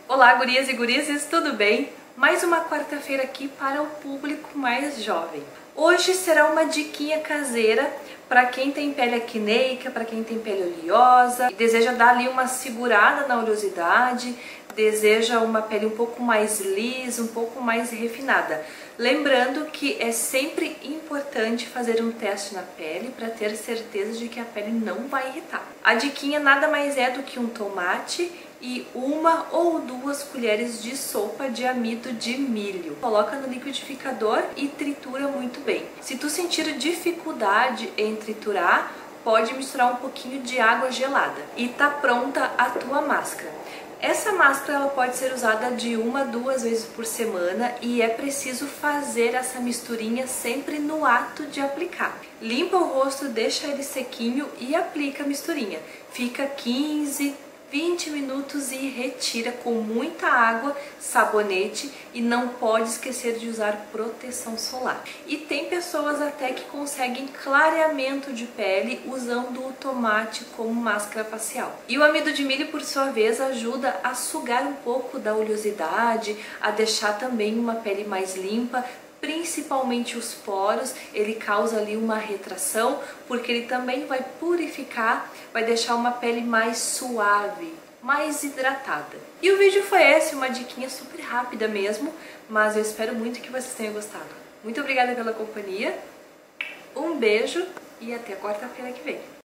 Olá, gurias e gurizes, tudo bem? Mais uma quarta-feira aqui para o público mais jovem. Hoje será uma diquinha caseira para quem tem pele acneica, para quem tem pele oleosa e deseja dar ali uma segurada na oleosidade, deseja uma pele um pouco mais lisa, um pouco mais refinada. Lembrando que é sempre importante fazer um teste na pele para ter certeza de que a pele não vai irritar. A diquinha nada mais é do que um tomate e 1 ou 2 colheres de sopa de amido de milho. Coloca no liquidificador e tritura muito bem. Se tu sentir dificuldade em triturar, pode misturar um pouquinho de água gelada e tá pronta a tua máscara. Essa máscara ela pode ser usada de 1 a 2 vezes por semana e é preciso fazer essa misturinha sempre no ato de aplicar. Limpa o rosto, deixa ele sequinho e aplica a misturinha. Fica 20 minutos e retira com muita água, sabonete e não pode esquecer de usar proteção solar. E tem pessoas até que conseguem clareamento de pele usando o tomate como máscara facial. E o amido de milho, por sua vez, ajuda a sugar um pouco da oleosidade, a deixar também uma pele mais limpa, principalmente os poros. Ele causa ali uma retração, porque ele também vai purificar, vai deixar uma pele mais suave, mais hidratada. E o vídeo foi esse, uma diquinha super rápida mesmo, mas eu espero muito que vocês tenham gostado. Muito obrigada pela companhia, um beijo e até quarta-feira que vem.